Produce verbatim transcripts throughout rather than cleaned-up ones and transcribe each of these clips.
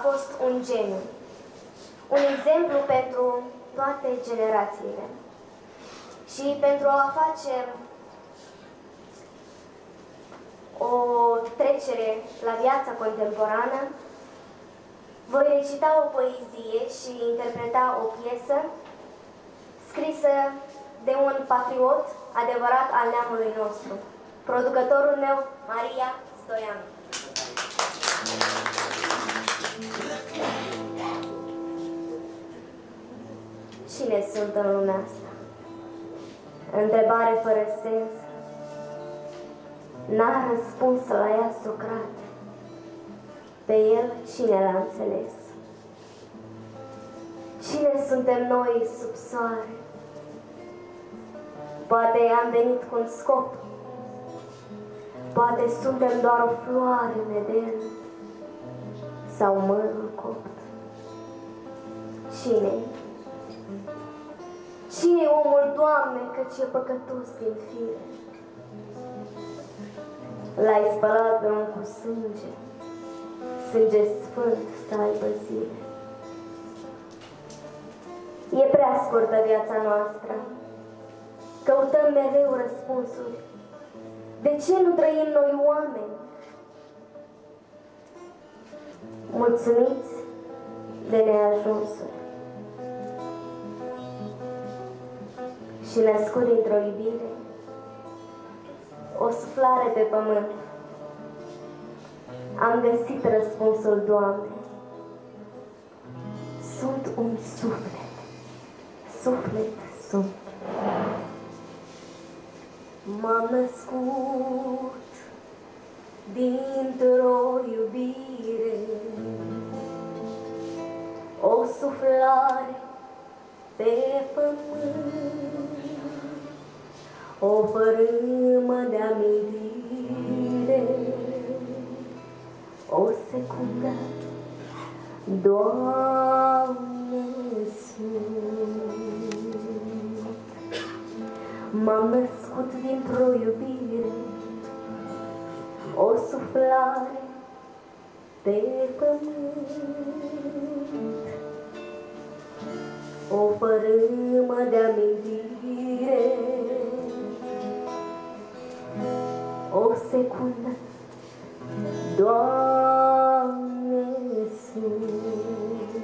fost un geniu, un exemplu pentru toate generațiile. Și pentru a face o trecere la viața contemporană, voi recita o poezie și interpreta o piesă scrisă de un patriot adevărat al neamului nostru, producătorul meu, Maria Stoian. Cine sunt în lumea asta? Întrebare fără sens. N-a răspuns la ea Socrate. Pe el cine l-a înțeles? Cine suntem noi sub soare? Poate am venit cu un scop, poate suntem doar o floare în Eden sau mărul copt. Cine-i? Cine-i omul, Doamne, căci e păcătos din fire? L-ai spălat pe om cu sânge, sânge sfânt să aibă zile. E prea scurtă viața noastră, căutăm mereu răspunsuri. De ce nu trăim noi oameni? Mulțumiți de neajunsuri și născut dintr-o iubire, o suflare pe pământ. Am găsit răspunsul, Doamne. Sunt un suflet, suflet sunt. M-am născut dintr-o iubire, o suflare pe pământ, o fărâmă de amintire, o secundă, Doamne, sunt. M-am născut dintr-o iubire, o suflare pe pământ, o fărâmă de amintire, o secundă, Doamne, sunt.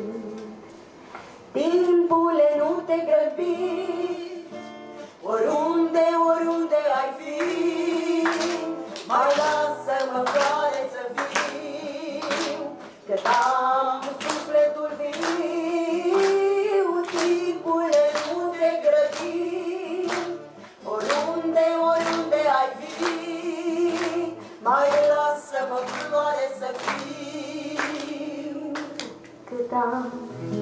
Timpule, nu te grăbi, oriunde, oriunde ai fi, mai lasă-mă, floare, să fiu, cât am sufletul viu. Timpule, nu te grăbi, oriunde, oriunde ai fi, mai lasă-mă, floare, să fiu, cât am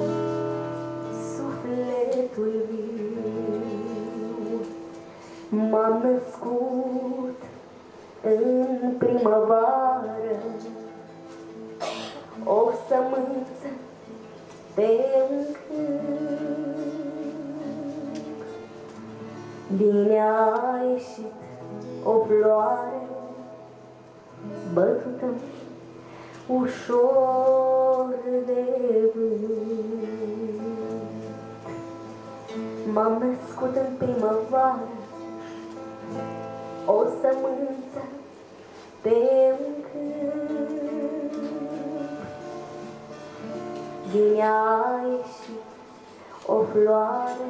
sufletul viu. M-am născut în primăvară, o sămânță pe un câmp. Din ea a ieșit o floare bătută ușor de vânt. M-am născut în primăvară, o sămânță pe un câmp. Din ea a ieșit o floare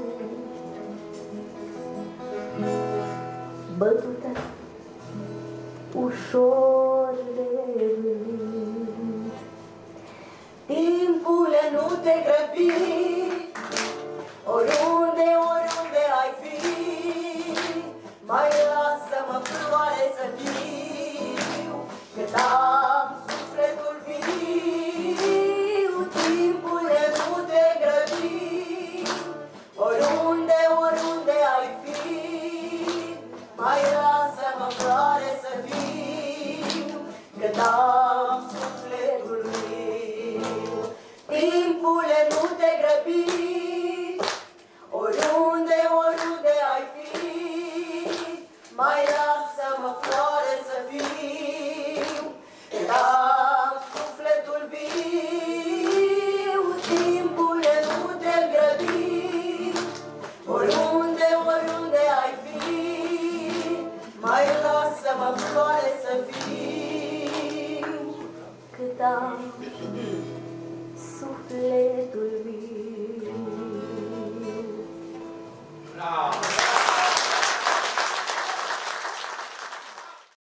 bătută ușor de vânt. Timpule, nu te grăbi, oriunde, oriunde ai fi, mai lasă-mă, floare, să fiu, cât am sufletul viu. Timpule, nu te grăbi, oriunde, oriunde ai fi, mai lasă-mă, floare, să fiu, cât am sufletul viu. Timpule, nu te grăbi, oriunde, oriunde ai fi, mai lasă-mă, floare, să fiu, cât am sufletul viu. fiu. Cât am